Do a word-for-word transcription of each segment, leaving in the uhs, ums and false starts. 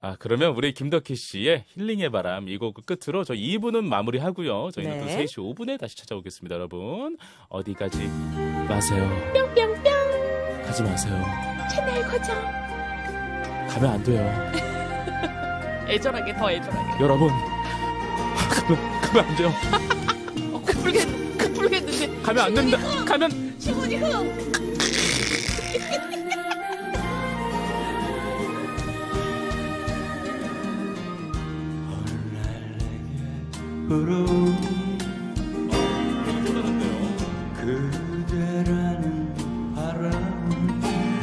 아, 그러면 우리 김덕희 씨의 힐링의 바람 이 곡 끝으로 저 이 부는 마무리하고요. 저희는 네. 또 세 시 오 분에 다시 찾아오겠습니다, 여러분. 어디 가지 마세요. 뿅뿅뿅. 가지 마세요. 채널 고정. 가면 안 돼요. 애절하게 더 애절하게. 여러분. 가면, 가면 안 돼요. 어, 코 풀겠, 코 풀겠는데. 가면 안 됩니다. 흥. 가면. 시문이 흥. 부러운 그대라는 바람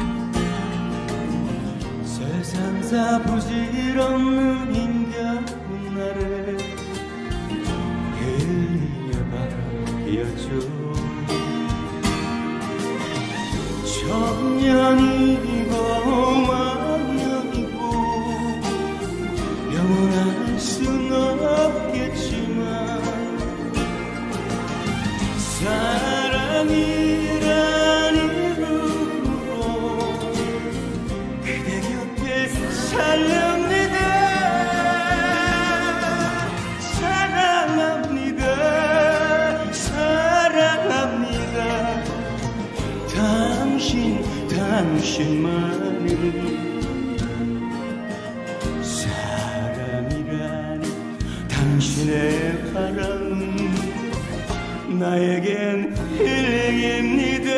세상사 부질없는 힘겨운 날에 힐링의 바람이었죠. 천년이고 만년이고 영원할 순 없겠지만 사랑이란 이름으로 그대 곁에 살렵니다. 사랑합니다. 사랑합니다. 당신 당신만을 사랑이란 당신의 바람은 나에겐 힐링입니다.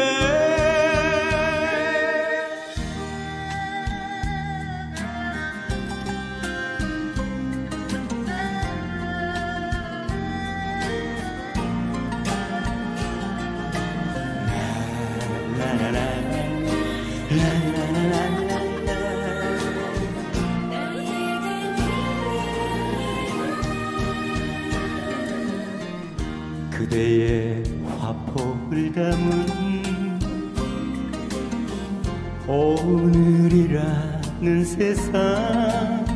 그대의 화폭을 담은 오늘이라는 세상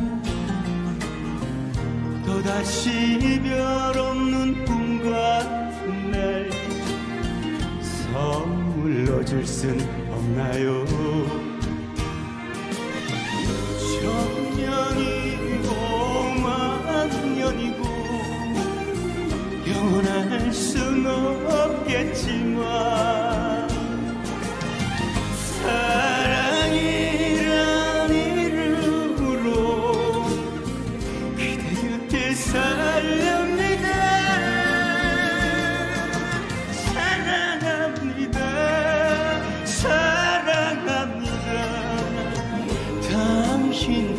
또다시 이별 없는 꿈 같은 날 선물로 줄 순 없나요? 천년이고 만년이고 영원할 순 없겠지만 사랑이란 이름으로 그대 곁에 살렵니다. 사랑합니다. 사랑합니다. 당신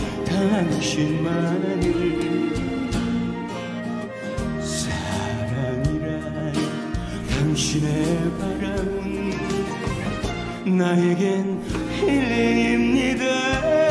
당신만을 당신의 바람은 나에겐 힐링입니다.